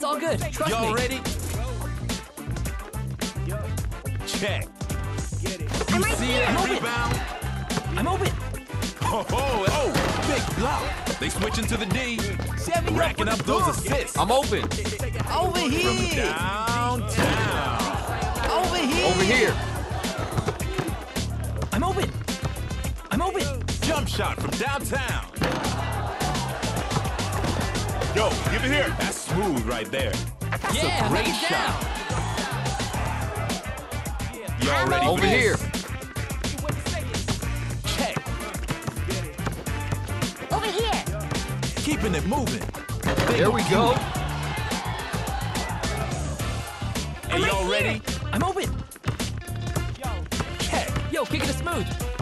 all good. Trust Y'all me. ready? Check. I'm You right see here. that I'm open. rebound? I'm open. Oh, big block. They switching to the D. Set me Racking up those dunk. assists. I'm open. Over From here. downtown. Over here. Over here. I'm open. I'm open. Jump shot from downtown. Yo, give it here. That's smooth right there. That's Yeah, a great knock it shot. down. Y'all I'm ready? Over for this? here. Check. Over here. Keeping it moving. There we go. Hey, y'all ready? I'm open. Check. Yo, kick it smooth.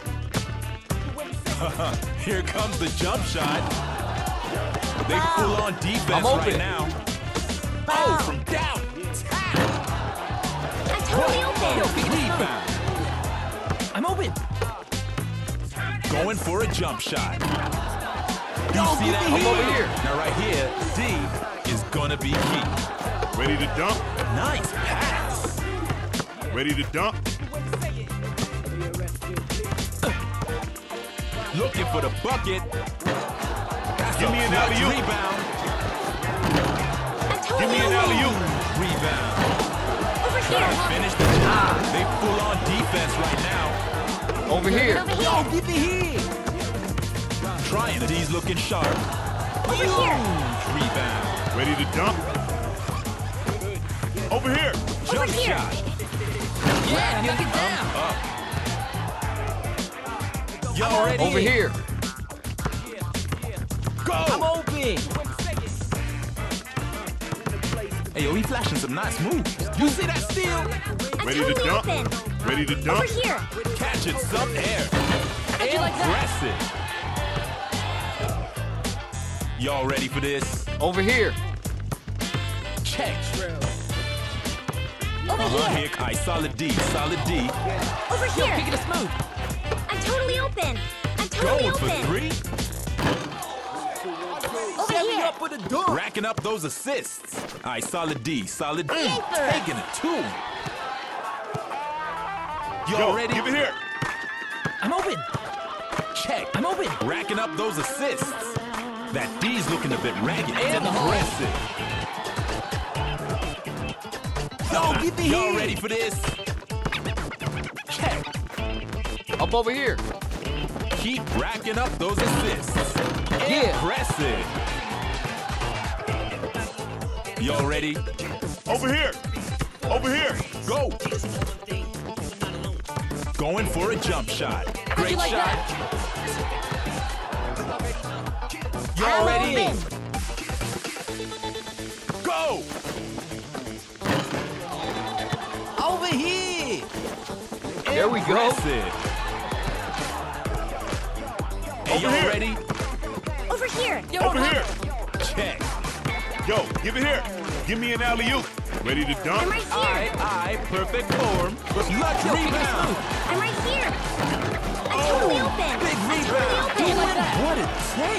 Here comes the jump shot. They Wow. full on defense I'm open. right now. Wow. Oh, from downtown. I'm totally Yo, open. kick it smooth. Rebound. I'm open. Going for a jump shot. You Yo, see get that? me I'm over here. Now right here, D is gonna be key. Ready to dunk? Nice pass. Ready to dunk? Looking for the bucket. That's Give a me an clutch alley-oop. rebound. I'm Give totally me an open. alley-oop. Rebound. Over Trying here. to finish the job. They full on defense right now. Over here. Over Yo, here. get me here. Trying. D's looking sharp. Over here. Rebound. Ready to dunk? Over here. Jump here. shot. Yeah, knock it down. Y'all ready? Over here. Go. I'm open. Hey, yo, he flashing some nice moves. You see that steal? I'm Ready to totally dunk? open. Ready to Over dunk? here. Catching some air. How'd you like that? Impressive. Y'all ready for this? Over here. Check. Over here. Here, I solid D, solid D. Over Yo, kick here. it smooth. I'm totally open. I'm totally Going for open. three. Over Set me here. up with a dunk. Racking up those assists. I solid D, solid D. Paper. Taking it to him. Y'all Yo, ready? give it here. I'm open. Check. I'm open. Racking up those assists. That D's looking a bit ragged. And the hole. Impressive. Yo, get me Y'all here. ready for this? Check. Up over here. Keep racking up those assists. Yeah. Impressive. Y'all ready? Over here. Over here. Go. Going for a jump shot. How'd Great you like shot. that? Y'all I'm ready? open. Go. Over here. There we go. Impressive. Hey, Over y'all here. ready? Over here. Yo, Over don't here. hug. Check. Yo, give it here. Give me an alley-oop. Ready to I'm dunk? right here. Aye, perfect form. Clutch Yo, kick it rebound. smooth. I'm right here. I'm totally open. Big I'm rebound. totally You like open. that? What it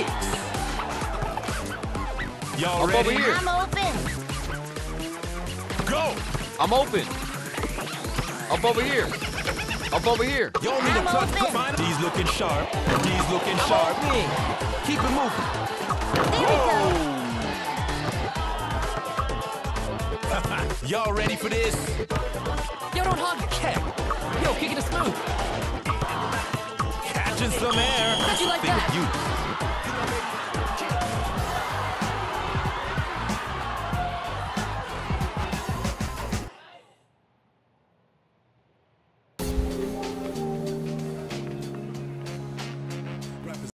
takes. Y'all Up ready? over here. I'm open. Go. I'm open. Up over here. Up over here. Y'all need a I'm clutch. open. Come on. D's looking sharp. D's looking sharp. Open. Keep it moving. There we go. Y'all ready for this? Yo, don't hug. Check. Yo, kick it smooth. Catching some air. How'd you like Think that? of you.